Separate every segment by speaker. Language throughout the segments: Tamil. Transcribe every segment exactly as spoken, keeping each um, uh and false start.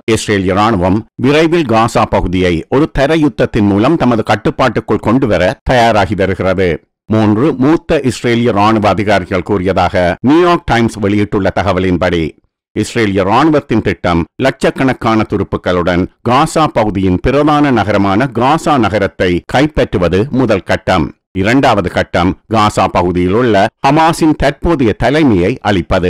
Speaker 1: இஸ்ரேலிய ராணுவம் விரைவில் காசா பகுதியை ஒரு தரையுத்தத்தின் மூலம் தமது கட்டுப்பாட்டுக்குள் கொண்டுவர தயாராகி வருகிறது. மூன்று மூத்த இஸ்ரேலிய ராணுவ அதிகாரிகள் கூறியதாக நியூயார்க் டைம்ஸ் வெளியிட்டுள்ள தகவலின்படி இஸ்ரேலிய ராணுவத்தின் திட்டம் லட்சக்கணக்கான துருப்புக்களுடன் காசா பகுதியின் பிரதான நகரமான காசா நகரத்தை கைப்பற்றுவது முதல் கட்டம். இரண்டாவது கட்டம் காசா பகுதியில் உள்ள ஹமாஸின் தற்போதைய தலைமையை அளிப்பது.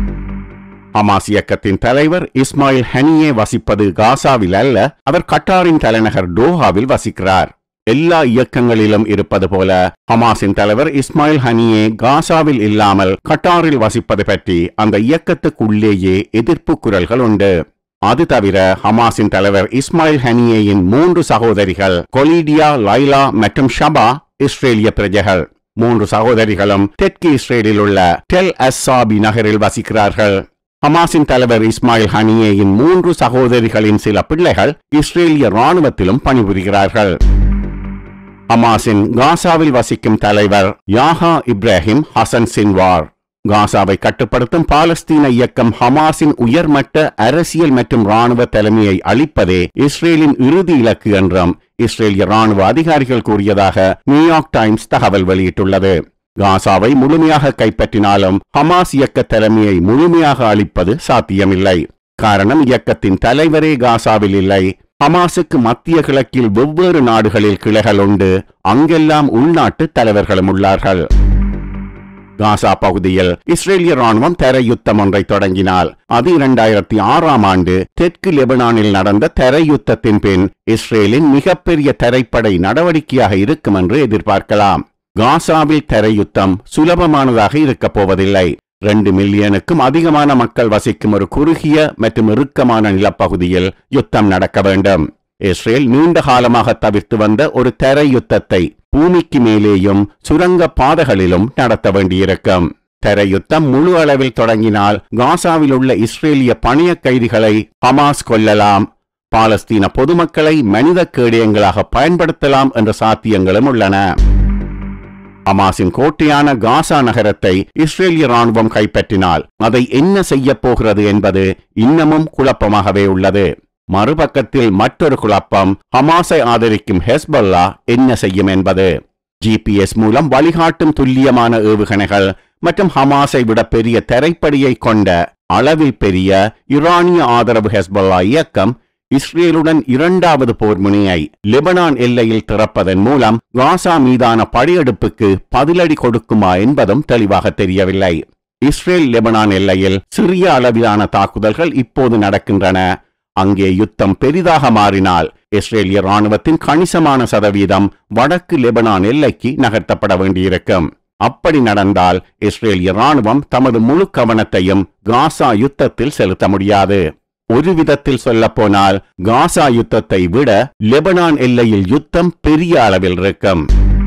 Speaker 1: ஹமாஸ் இயக்கத்தின் தலைவர் இஸ்மாயில் ஹனியே வசிப்பது காசாவில் அல்ல, அவர் கட்டாரின் தலைநகர் டோஹாவில் வசிக்கிறார். எல்லா இயக்கங்களிலும் இருப்பது போல ஹமாஸின் தலைவர் இஸ்மாயில் ஹனியே காசாவில் இல்லாமல் கட்டாரில் வசிப்பது பற்றி அந்த இயக்கத்துக்குள்ளேயே எதிர்ப்பு குரல்கள் உண்டு. அது தவிர ஹமாஸின் தலைவர் இஸ்மாயில் ஹனியேயின் மூன்று சகோதரிகள் கொலிடியா, லைலா மற்றும் ஷபா இஸ்ரேலிய பிரஜைகள். மூன்று சகோதரிகளும் தெற்கு இஸ்ரேலில் உள்ள டெல் அஸ்ஸாபி நகரில் வசிக்கிறார்கள். ஹமாஸின் தலைவர் இஸ்மாயில் ஹனியேயின் மூன்று சகோதரிகளின் சில பிள்ளைகள் இஸ்ரேலிய ராணுவத்திலும் பணிபுரிகிறார்கள். ஹமாஸின் காசாவில் வசிக்கும் தலைவர் யாஹா இப்ராஹிம் ஹசன் சின்வார். காசாவை கட்டுப்படுத்தும் பாலஸ்தீன இயக்கம் ஹமாஸின் உயர்மட்ட அரசியல் மற்றும் ராணுவ தலைமையை அளிப்பதே இஸ்ரேலின் இறுதி இலக்கு என்றும் இஸ்ரேலிய ராணுவ அதிகாரிகள் கூறியதாக நியூயார்க் டைம்ஸ் தகவல் வெளியிட்டுள்ளது. காசாவை முழுமையாக கைப்பற்றினாலும் ஹமாஸ் இயக்க தலைமையை முழுமையாக அளிப்பது சாத்தியமில்லை. காரணம், இயக்கத்தின் தலைவரே காசாவில் இல்லை. ஹமாஸுக்கு மத்திய கிழக்கில் வெவ்வேறு நாடுகளில் கிளைகள் உண்டு. அங்கெல்லாம் உள்நாட்டு தலைவர்களும் உள்ளார்கள். காசா பகுதியில் இஸ்ரேலிய ராணுவம் தரையுத்தம் ஒன்றை தொடங்கினால் அது இரண்டாயிரத்தி ஆறாம் ஆண்டு தெற்கு லெபனானில் நடந்த தரையுத்தத்தின் பின் இஸ்ரேலின் மிகப்பெரிய தரைப்படை நடவடிக்கையாக இருக்கும் என்று எதிர்பார்க்கலாம். காசாவில் தரையுத்தம் சுலபமானதாக இருக்கப் போவதில்லை. ரெண்டு மில்லியனுக்கும் அதிகமான மக்கள் வசிக்கும் ஒரு குறுகிய மற்றும் இறுக்கமான நிலப்பகுதியில் யுத்தம் நடக்க வேண்டும். இஸ்ரேல் நீண்ட காலமாக தவிர்த்து வந்த ஒரு தரை யுத்தத்தை பூமிக்கு மேலேயும் சுரங்க பாதைகளிலும் நடத்த வேண்டியிருக்கும். தரையுத்தம் முழு அளவில் தொடங்கினால் காசாவில் உள்ள இஸ்ரேலிய பணிய கைதிகளை ஹமாஸ் கொல்லலாம், பாலஸ்தீன பொதுமக்களை மனித கேடயங்களாக பயன்படுத்தலாம் என்ற சாத்தியங்களும் உள்ளன. ஹமாஸின் கோட்டையான காசா நகரத்தை இஸ்ரேலிய ராணுவம் கைப்பற்றினால் அதை என்ன செய்ய போகிறது என்பது இன்னமும் குழப்பமாகவே உள்ளது. மறுபக்கத்தில் மற்றொரு குழப்பம், ஹமாஸை ஆதரிக்கும் ஹெஸ்பல்லா என்ன செய்யும் என்பது. ஜிபிஎஸ் மூலம் வழிகாட்டும் துல்லியமான ஏவுகணைகள் மற்றும் ஹமாஸை விட பெரிய தரைப்படையை கொண்ட அளவில் பெரிய ஈரானிய ஆதரவு ஹெஸ்பல்லா இயக்கம் இஸ்ரேலுடன் இரண்டாவது போர் முனையை லெபனான் எல்லையில் திறப்பதன் மூலம் காசா மீதான படையெடுப்புக்கு பதிலடி கொடுக்குமா என்பதும் தெளிவாக தெரியவில்லை. இஸ்ரேல் லெபனான் எல்லையில் சிறிய அளவிலான தாக்குதல்கள் இப்போது நடக்கின்றன. அங்கே யுத்தம் பெரிதாக மாறினால் இஸ்ரேலிய ராணுவத்தின் கணிசமான சதவீதம் வடக்கு லெபனான் எல்லைக்கு நகர்த்தப்பட வேண்டியிருக்கும். அப்படி நடந்தால் இஸ்ரேலிய ராணுவம் தமது முழு கவனத்தையும் காசா யுத்தத்தில் செலுத்த முடியாது. ஒரு விதத்தில் சொல்ல போனால் காசா யுத்தத்தை விட லெபனான் எல்லையில் யுத்தம் பெரிய அளவில் இருக்கும்.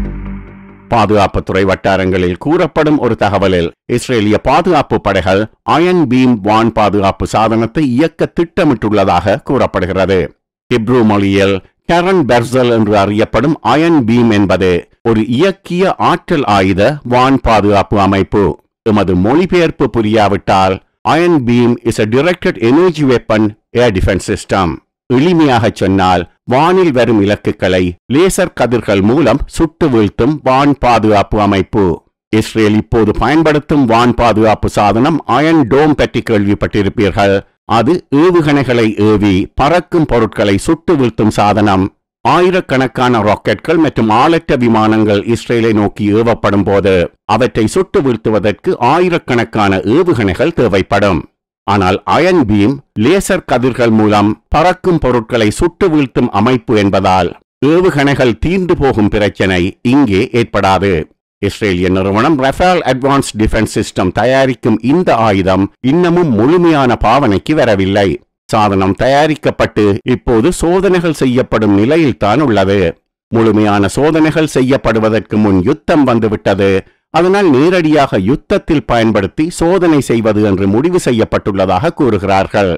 Speaker 1: பாதுகாப்புத்துறை வட்டாரங்களில் கூறப்படும் ஒரு தகவலில் இஸ்ரேலிய பாதுகாப்பு படைகள் அயன் பீம் வான் பாதுகாப்பு சாதனத்தை இயக்க திட்டமிட்டுள்ளதாக கூறப்படுகிறது. ஹிப்ரூ மொழியில் கரன் பெர்சல் என்று அறியப்படும் அயன் பீம் என்பது ஒரு இயக்கிய ஆற்றல் ஆயுத வான் பாதுகாப்பு அமைப்பு. எமது மொழிபெயர்ப்பு புரியாவிட்டால் Iron Beam is a directed energy weapon air defense system. எளிமையாக சொன்னால் வானில் வரும் இலக்குகளை லேசர் கதிர்கள் மூலம் சுட்டு வீழ்த்தும் வான் பாதுகாப்பு அமைப்பு. இஸ்ரேல் இப்போது பயன்படுத்தும் வான் பாதுகாப்பு சாதனம் அயன் டோம் பற்றி கேள்விப்பட்டிருப்பீர்கள். அது ஏவுகணைகளை ஏவி பறக்கும் பொருட்களை சுட்டு வீழ்த்தும் சாதனம். ஆயிரக்கணக்கான ராக்கெட்கள் மற்றும் ஆளற்ற விமானங்கள் இஸ்ரேலை நோக்கி ஏவப்படும் போது அவற்றை சுட்டு வீழ்த்துவதற்கு ஆயிரக்கணக்கான ஏவுகணைகள் தேவைப்படும். ஆனால் அயன் பீம் லேசர் கதிர்கள் மூலம் பறக்கும் பொருட்களை சுட்டு வீழ்த்தும் அமைப்பு என்பதால் ஏவுகணைகள் தீர்ந்து போகும் பிரச்சனை இங்கே ஏற்படாது. இஸ்ரேலிய நிறுவனம் ரஃபேல் அட்வான்ஸ் டிஃபென்ஸ் சிஸ்டம் தயாரிக்கும் இந்த ஆயுதம் இன்னமும் முழுமையான பாவனைக்கு வரவில்லை. சாதனம் தயாரிக்கப்பட்டு இப்போது சோதனைகள் செய்யப்படும் நிலையில்தான் உள்ளது. முழுமையான சோதனைகள் செய்யப்படுவதற்கு முன் யுத்தம் வந்துவிட்டது. அதனால் நேரடியாக யுத்தத்தில் பயன்படுத்தி சோதனை செய்வது என்று முடிவு செய்யப்பட்டுள்ளதாக கூறுகிறார்கள்.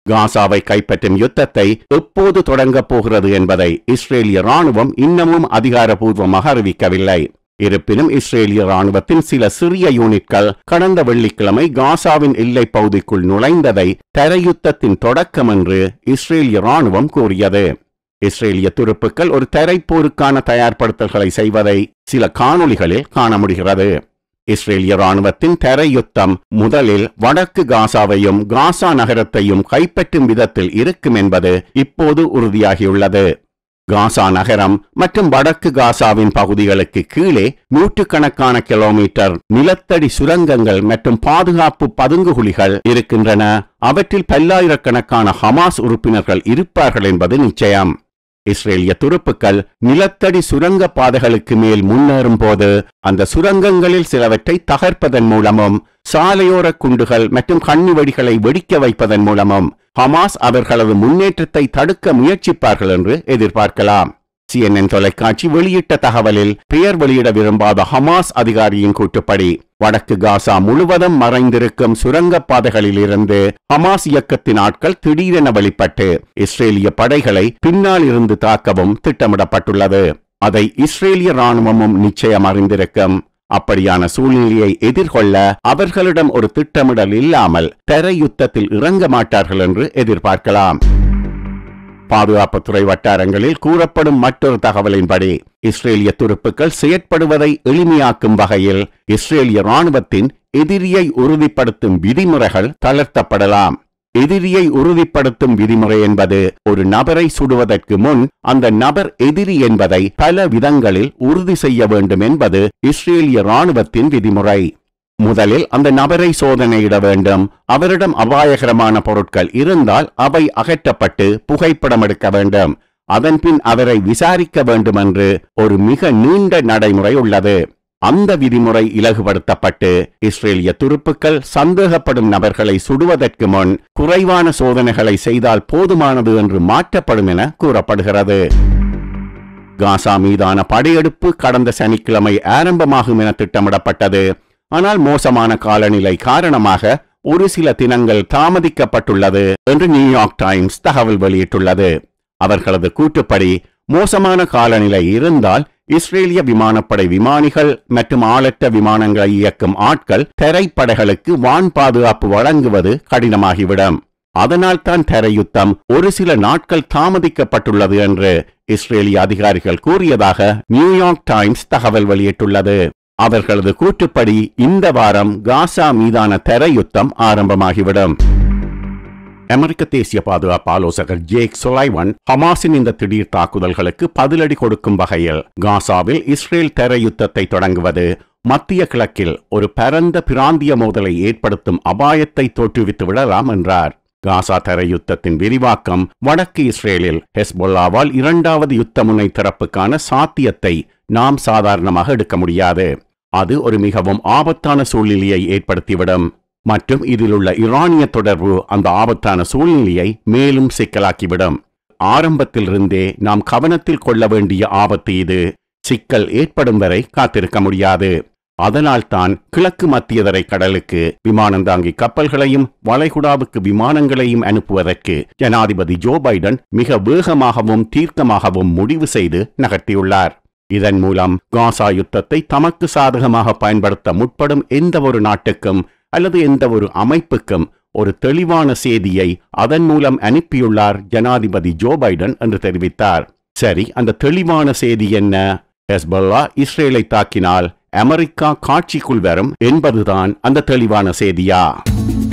Speaker 1: காசாவை கைப்பற்றும் யுத்தத்தை எப்போது தொடங்கப் போகிறது என்பதை இஸ்ரேலிய ராணுவம் இன்னமும் அதிகாரப்பூர்வமாக அறிவிக்கவில்லை. இருப்பினும் இஸ்ரேலிய ராணுவத்தின் சில சிறிய யூனிட்கள் கடந்த வெள்ளிக்கிழமை காசாவின் எல்லைப் பகுதிக்குள் நுழைந்ததை தரையுத்தத்தின் தொடக்கம் என்று இஸ்ரேலிய ராணுவம் கூறியது. இஸ்ரேலிய துருப்புக்கள் ஒரு தரைப்போருக்கான தயார்படுத்தல்களை செய்வதை சில காணொளிகளில் காண முடிகிறது. இஸ்ரேலிய ராணுவத்தின் தரையுத்தம் முதலில் வடக்கு காசாவையும் காசா நகரத்தையும் கைப்பற்றும் விதத்தில் இருக்கும் என்பது இப்போது உறுதியாகியுள்ளது. காசா நகரம் மற்றும் வடக்கு காசாவின் பகுதிகளுக்கு கீழே நூற்றுக்கணக்கான கிலோமீட்டர் நிலத்தடி சுரங்கங்கள் மற்றும் பாதுகாப்பு பதுங்குகுழிகள் இருக்கின்றன. அவற்றில் பல்லாயிரக்கணக்கான ஹமாஸ் உறுப்பினர்கள் இருப்பார்கள் என்பது நிச்சயம். இஸ்ரேலிய துருப்புக்கள் நிலத்தடி சுரங்க பாதைகளுக்கு மேல் முன்னேறும் போது அந்த சுரங்கங்களில் சிலவற்றை தகர்ப்பதன் மூலமும் சாலையோர குண்டுகள் மற்றும் கண்ணிவெடிகளை வெடிக்க வைப்பதன் மூலமும் ஹமாஸ் அவர்களது முன்னேற்றத்தை தடுக்க முயற்சிப்பார்கள் என்று எதிர்பார்க்கலாம். சிஎன்என் தொலைக்காட்சி வெளியிட்ட தகவலில் பெயர் வெளியிட விரும்பாத ஹமாஸ் அதிகாரியின் கூற்றுப்படி வடக்கு காசா முழுவதும் மறைந்திருக்கும் சுரங்க பாதைகளில் இருந்து ஹமாஸ் இயக்கத்தின் ஆட்கள் திடீரென வெளிப்பட்டு இஸ்ரேலிய படைகளை பின்னால் இருந்து தாக்கவும் திட்டமிடப்பட்டுள்ளது. அதை இஸ்ரேலிய ராணுவமும் நிச்சயம் அறிந்திருக்கும். அப்படியான சூழ்நிலையை எதிர்கொள்ள அவர்களிடம் ஒரு திட்டமிடல் இல்லாமல் தரை யுத்தத்தில் இறங்க மாட்டார்கள் என்று எதிர்பார்க்கலாம். பாதுகாப்புத்துறை வட்டாரங்களில் கூறப்படும் மற்றொரு தகவலின்படி இஸ்ரேலிய துருப்புக்கள் செயற்படுவதை எளிமையாக்கும் வகையில் இஸ்ரேலிய ராணுவத்தின் எதிரியை உறுதிப்படுத்தும் விதிமுறைகள் தளர்த்தப்படலாம். எதிரியை உறுதிப்படுத்தும் விதிமுறை என்பது ஒரு நபரை சுடுவதற்கு முன் அந்த நபர் எதிரி என்பதை பல விதங்களில் உறுதி செய்ய வேண்டும் என்பது இஸ்ரேலிய ராணுவத்தின் விதிமுறை. முதலில் அந்த நபரை சோதனையிட வேண்டும். அவரிடம் அபாயகரமான பொருட்கள் இருந்தால் அவை அகற்றப்பட்டு புகைப்படம் எடுக்க வேண்டும். அதன்பின் அவரை விசாரிக்க வேண்டும் என்று ஒரு மிக நீண்ட நடைமுறை உள்ளது. அந்த விதிமுறை இலகுபடுத்தப்பட்டு இஸ்ரேலிய துருப்புக்கள் சந்தேகப்படும் நபர்களை சுடுவதற்கு முன் குறைவான சோதனைகளை செய்தால் போதுமானது என்று மாற்றப்படும் என கூறப்படுகிறது. காசா மீதான படையெடுப்பு கடந்த சனிக்கிழமை ஆரம்பமாகும் என திட்டமிடப்பட்டது. ஆனால் மோசமான காலநிலை காரணமாக ஒரு சில தினங்கள் தாமதிக்கப்பட்டுள்ளது என்று நியூயார்க் டைம்ஸ் தகவல் வெளியிட்டுள்ளது. அவர்களது கூற்றுப்படி மோசமான காலநிலை இருந்தால் இஸ்ரேலிய விமானப்படை விமானிகள் மற்றும் ஆளற்ற விமானங்களை இயக்கும் ஆட்கள் தரைப்படைகளுக்கு வான் பாதுகாப்பு வழங்குவது கடினமாகிவிடும். அதனால் தான் தரையுத்தம் ஒரு சில நாட்கள் தாமதிக்கப்பட்டுள்ளது என்று இஸ்ரேலிய அதிகாரிகள் கூறியதாக நியூயார்க் டைம்ஸ் தகவல் வெளியிட்டுள்ளது. அவர்களது கூற்றுப்படி இந்த வாரம் காசா மீதான தரையுத்தம் ஆரம்பமாகிவிடும். அமெரிக்க தேசிய பாதுகாப்பு ஆலோசகர் ஜேக் சுலைவன் ஹமாஸின் இந்த திடீர் தாக்குதல்களுக்கு பதிலடி கொடுக்கும் வகையில் காசாவில் இஸ்ரேல் தரையுத்தத்தை தொடங்குவது மத்திய கிழக்கில் ஒரு பரந்த பிராந்திய மோதலை ஏற்படுத்தும் அபாயத்தை தோற்றுவித்து விடலாம் என்றார். காசா தரையுத்தத்தின் விரிவாக்கம் வடக்கு இஸ்ரேலில் ஹெஸ்பொல்லாவால் இரண்டாவது யுத்த முனை திறப்புக்கான சாத்தியத்தை நாம் சாதாரணமாக எடுக்க முடியாது. அது ஒரு மிகவும் ஆபத்தான சூழ்நிலையை ஏற்படுத்திவிடும் மற்றும் இதில் உள்ள ஈரானிய தொடர்பு அந்த ஆபத்தான சூழ்நிலையை மேலும் சிக்கலாக்கிவிடும். ஆரம்பத்திலிருந்தே நாம் கவனத்தில் கொள்ள வேண்டிய ஆபத்து இது. சிக்கல் ஏற்படும் வரை காத்திருக்க முடியாது. அதனால்தான் கிழக்கு மத்திய தரை கடலுக்கு விமானந்தாங்கி கப்பல்களையும் வளைகுடாவுக்கு விமானங்களையும் அனுப்புவதற்கு ஜனாதிபதி ஜோ பைடன் மிக வேகமாகவும் தீர்க்கமாகவும் முடிவு செய்து நகர்த்தியுள்ளார். இதன் மூலம் காசா யுத்தத்தை தமக்கு சாதகமாக பயன்படுத்த முற்படும் எந்த ஒரு நாட்டுக்கும் அல்லது எந்த ஒரு அமைப்புக்கும் ஒரு தெளிவான செய்தியை அதன் மூலம் அனுப்பியுள்ளார் ஜனாதிபதி ஜோ பைடன் என்று தெரிவித்தார். சரி, அந்த தெளிவான செய்தி என்ன? ஹெஸ்பொல்லா இஸ்ரேலை தாக்கினால் அமெரிக்கா காட்சிக்குள் வரும் என்பதுதான் அந்த தெளிவான செய்தியா?